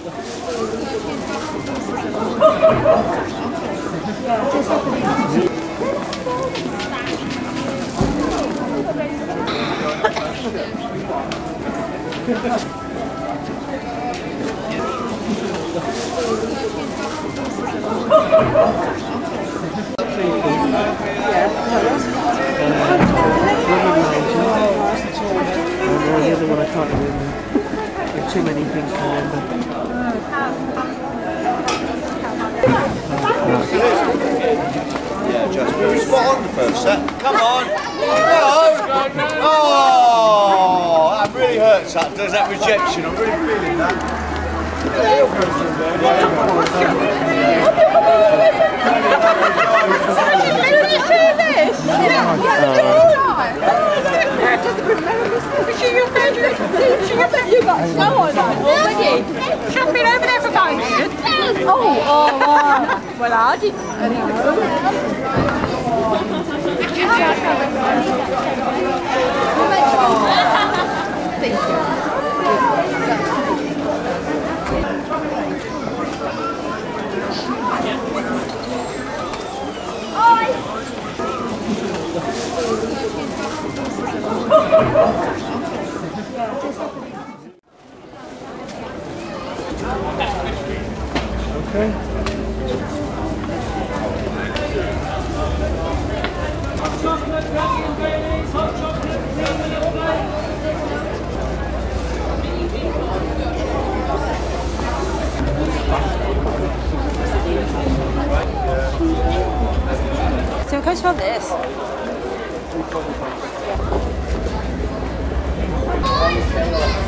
The other one I can't remember. There are too many things to remember. Yeah, just very spot on the first set. Come on! No! Oh! That really hurts, that does, that rejection. I'm really feeling that. You got snow on that already. She hasn't been over there for 5 years. Oh, wow. Well, I didn't. Okay. So it comes from this. Oh,